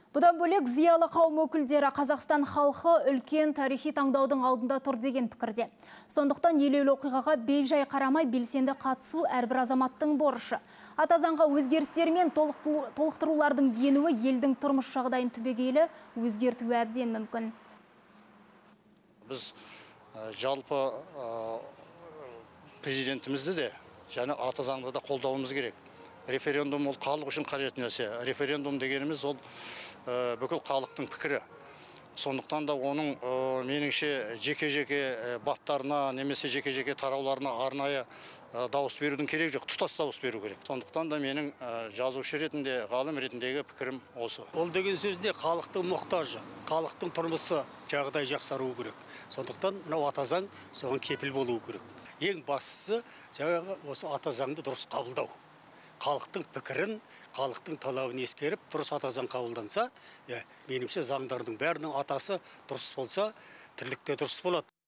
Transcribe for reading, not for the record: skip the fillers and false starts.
Бұдан бөлек зиялы қауым өкілдері Қазақстан халқы үлкен тарихи таңдаудың алдында тұр деген пікірде. Сондықтан елеулі оқиғаға бей-жай қарамай белсенді қатысу әрбір азаматтың борышы. Ата заңға өзгерістер мен толықтырулардың енуі елдің тұрмыс жағдайын түбегейлі өзгертуі әбден мүмкін. Біз жалпы президентімізді де және ата заңды да қолдауымыз керек. Референдум ол халық үшін қажет нәрсе. Референдум дегеніміз ол бүкіл халықтың пікірі. Сондықтан да оның меніңше жеке-жеке баптарына немесе жеке-жеке тарауларына арнайы дауыс берудің керек жоқ, тұтас дауыс беру керек. Сондықтан да менің жазушы ретінде, ғалым ретіндегі пікірім осы. Ол деген сөзде халықтың мұқтажы, халықтың тұрмысы жағдай жақсаруы керек. Сондықтан мынау ата заң соған кепіл болуы керек. Ең бастысы жаңағы осы ата заңды дұрыс қабылдау. Халықтың пікірін, халықтың талабын ескеріп, дұрыс ата заң қабылданса, меніңше заңдардың бәрінің атасы дұрыс болса, тірлікте дұрыс болады.